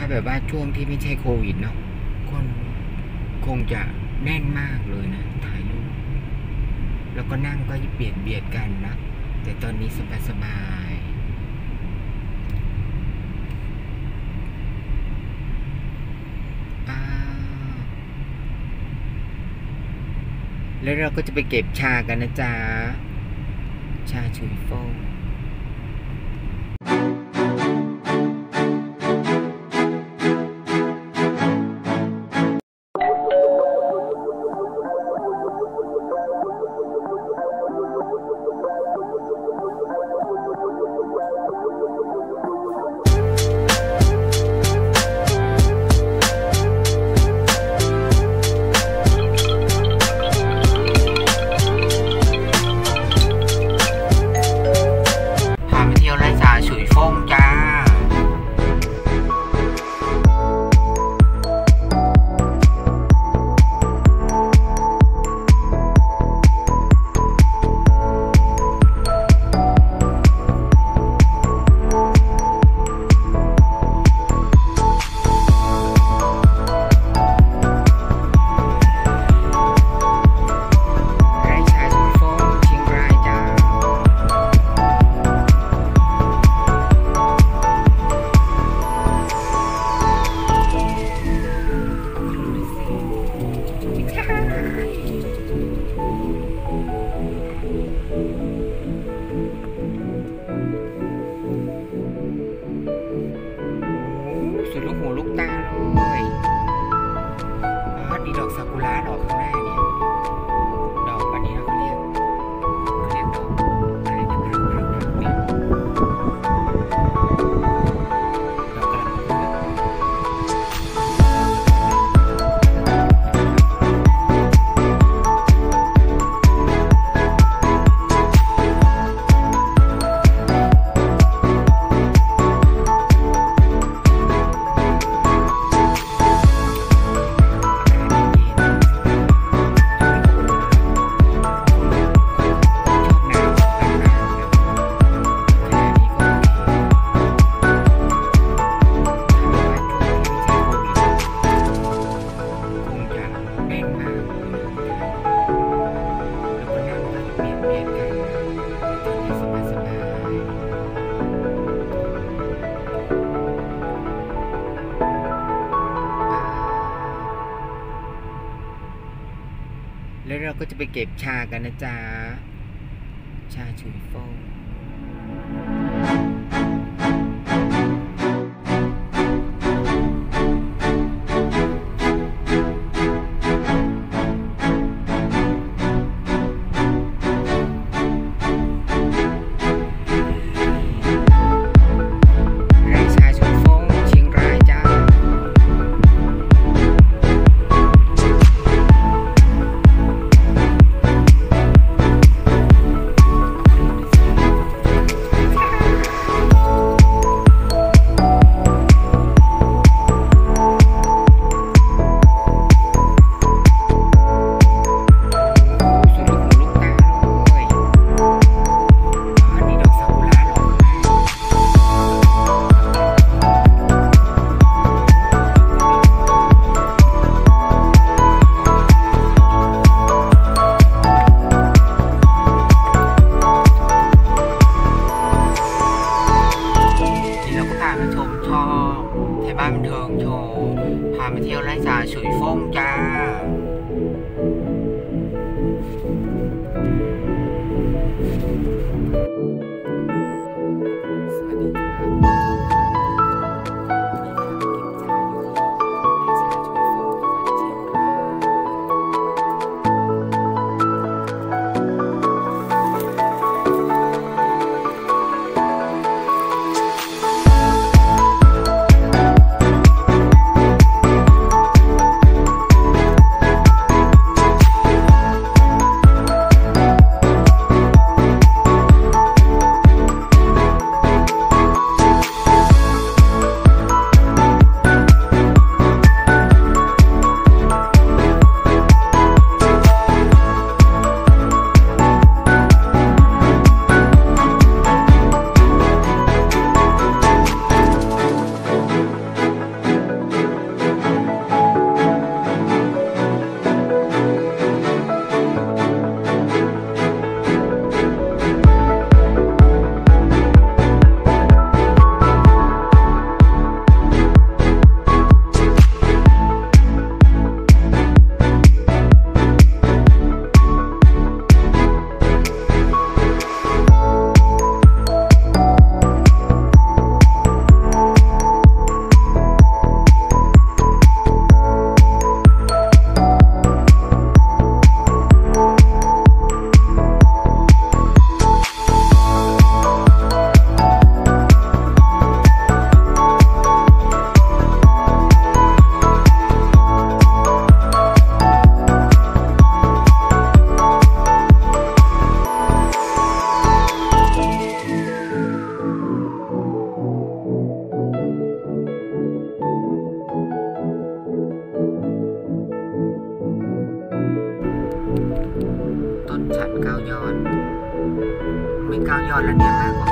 แบบว่าช่วงที่ไม่ใช่โควิดเนาะคนคงจะแน่นมากเลยนะถ่ายรูปแล้วก็นั่งก็เบียดกันนะแต่ตอนนี้สบายแล้วเราก็จะไปเก็บชากันนะจ๊ะชาชุยโฟสุดลูกหูลูกตาเลยนี่ดอกซากุระดอกข้างหน้าเนี่ยดอกอันนี้เราเรียกดอกอะไรนะดอกกระเพื่อมแล้วเราก็จะไปเก็บชากันนะจ๊ะชาชุยโฟบ้านบันเทิงโชว์พามาเที่ยวไร่ชาฉุยฟงจ้าไม่9 ยอดแล้วเนี่ยมากกว่า